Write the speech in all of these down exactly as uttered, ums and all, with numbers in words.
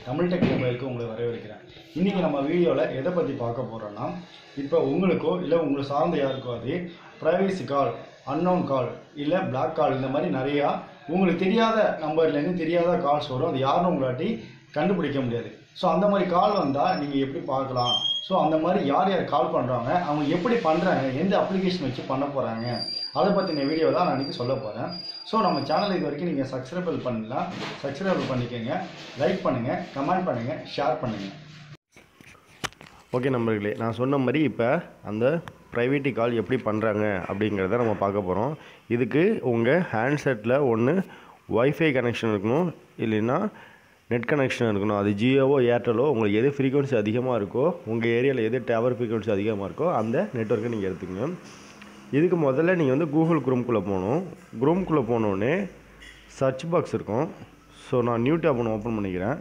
Tamil tech மொபைலுக்கு உங்களை வரவேற்கிறேன். இன்றைக்கி நம்ம வீடியோவில் எதை பற்றி பார்க்க போகிறோன்னா, இப்போ உங்களுக்கோ இல்லை உங்களை சார்ந்த யாருக்கோ அது ப்ரைவேசி கால், அன்னோன் கால், இல்லை பிளாக் கால், இந்த மாதிரி நிறையா உங்களுக்கு தெரியாத நம்பர்லேருந்து தெரியாத கால்ஸ் வரும். அது யாருன்னு உங்களாட்டி கண்டுபிடிக்க முடியாது. ஸோ அந்த மாதிரி கால் வந்தால் நீங்கள் எப்படி பார்க்கலாம், ஸோ அந்த மாதிரி யார் யார் கால் பண்ணுறாங்க, அவங்க எப்படி பண்ணுறாங்க, எந்த அப்ளிகேஷன் வச்சு பண்ண போகிறாங்க, அதை பற்றின வீடியோ தான் நான் இன்றைக்கி சொல்ல போகிறேன். ஸோ நம்ம சேனல் இது வரைக்கும் நீங்கள் சப்ஸ்கிரைபிள் பண்ணலாம், சப்ஸ்கிரைபிள் பண்ணிக்கோங்க, லைக் பண்ணுங்கள், கமெண்ட் பண்ணுங்கள், ஷேர் பண்ணுங்கள். ஓகே நண்பர்களே, நான் சொன்ன மாதிரி இப்போ அந்த ப்ரைவேட்டி கால் எப்படி பண்ணுறாங்க அப்படிங்கிறத நம்ம பார்க்க போகிறோம். இதுக்கு உங்கள் ஹேண்ட்செட்டில் ஒன்று ஒய்ஃபை கனெக்ஷன் இருக்கணும், இல்லைன்னா நெட் கனெக்ஷன் இருக்கணும். அது ஜியோவோ ஏர்டெலோ உங்களுக்கு எது ஃப்ரீக்வன்சி அதிகமாக இருக்கோ, உங்கள் ஏரியாவில் எது டவர் ஃப்ரீக்வன்சி அதிகமாக இருக்கோ அந்த நெட்வொர்க்கை நீங்கள் எடுத்துக்கங்க. இதுக்கு முதல்ல நீங்கள் வந்து கூகுள் குரோம்குள்ளே போகணும். குரோம்குள்ளே போனோடனே சர்ச் பாக்ஸ் இருக்கும். ஸோ நான் நியூ டேப் ஒன்று ஓப்பன் பண்ணிக்கிறேன்.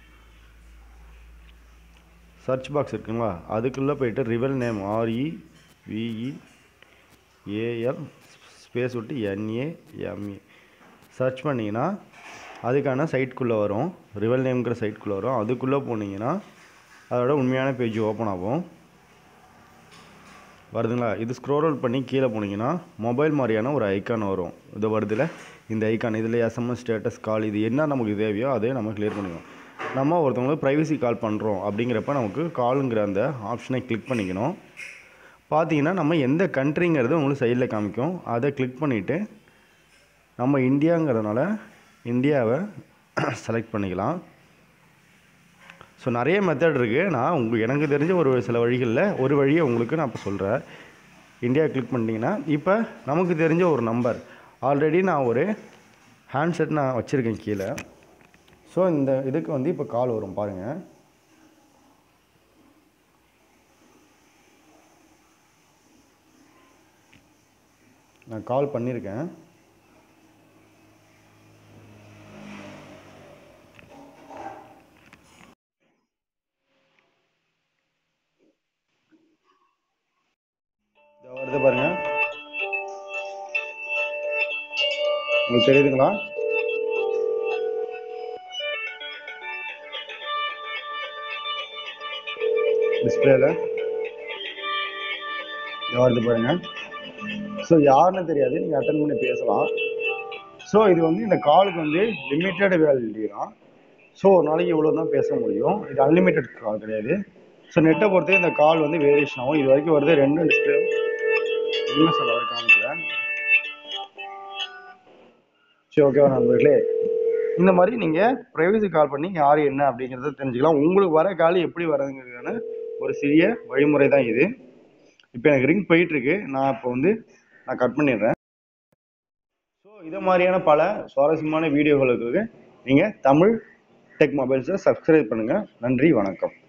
சர்ச் பாக்ஸ் இருக்குங்களா, அதுக்குள்ளே போய்ட்டு reveal name R E V E A L space விட்டு என்ஏஎம்இ சர்ச் பண்ணிங்கன்னா அதுக்கான சைட்குள்ளே வரும். ரிவல் நேம்ங்கிற சைட்குள்ளே வரும். அதுக்குள்ளே போனீங்கன்னா அதோட உண்மையான பேஜ் ஓப்பன் ஆகும். வருதுங்களா? இது ஸ்க்ரோல் பண்ணி கீழே போனீங்கன்னா மொபைல் மாதிரியான ஒரு ஐக்கான் வரும். இது வருதுல, இந்த ஐக்கான் இதில் எஸ்எம்எஸ் ஸ்டேட்டஸ் கால், இது என்ன நமக்கு தேவையோ அதே நம்ம கிளியர் பண்ணிக்கணும். நம்ம ஒருத்தவங்களுக்கு ப்ரைவசி கால் பண்ணுறோம் அப்படிங்கிறப்ப நமக்கு காலுங்கிற அந்த ஆப்ஷனை கிளிக் பண்ணிக்கணும். பார்த்தீங்கன்னா நம்ம எந்த கண்ட்ரிங்கிறது உங்களுக்கு சைடில் காமிக்கும். அதை கிளிக் பண்ணிவிட்டு நம்ம இந்தியாங்கிறதுனால இந்தியாவை செலக்ட் பண்ணிக்கலாம். ஸோ நிறைய மெத்தட் இருக்குது. நான் உங்கள் எனக்கு தெரிஞ்ச ஒரு சில வழிகளில் ஒரு வழியை உங்களுக்கு நான் இப்போ சொல்கிறேன். இந்தியா கிளிக் பண்ணிட்டீங்கன்னா இப்போ நமக்கு தெரிஞ்ச ஒரு நம்பர், ஆல்ரெடி நான் ஒரு ஹேண்ட்செட் நான் வச்சுருக்கேன் கீழே. ஸோ இந்த இதுக்கு வந்து இப்போ கால் வரும் பாருங்கள். நான் கால் பண்ணியிருக்கேன். வருது பாருங்க, உங்களுக்கு தெரியுதுங்களா? டிஸ்பிளேல வருது பாருங்க. ஸோ யாருன்னு தெரியாது, நீங்கள் அட்டன் பண்ணி பேசலாம். ஸோ இது வந்து இந்த காலுக்கு வந்து லிமிட்டட் வேலிடிட்டி தான். ஸோ ஒரு நாளைக்கு இவ்வளோ தான் பேச முடியும். இது அன்லிமிட்டட் கால் கிடையாது. ஸோ நெட்டை பொறுத்தே இந்த கால் வந்து வேரியேஷன் ஆகும். இது வரைக்கும் வருது ரெண்டு டிஸ்பிளே என்ன சொல்ல காமிக்கல. சரி, ஓகேவா நண்பர்களே? இந்த மாதிரி நீங்கள் ப்ரைவசி கால் பண்ணி யார் என்ன அப்படிங்கிறத தெரிஞ்சுக்கலாம். உங்களுக்கு வர கால் எப்படி வரதுங்கிறதுக்கான ஒரு சிறிய வழிமுறை தான் இது. இப்போ எனக்கு ரிங் போயிட்டுருக்கு, நான் இப்போ வந்து நான் கட் பண்ணிடுறேன். ஸோ இதை மாதிரியான பல சுவாரஸ்யமான வீடியோகளுக்கு நீங்கள் தமிழ் டெக் மொபைல்ஸை சப்ஸ்கிரைப் பண்ணுங்கள். நன்றி, வணக்கம்.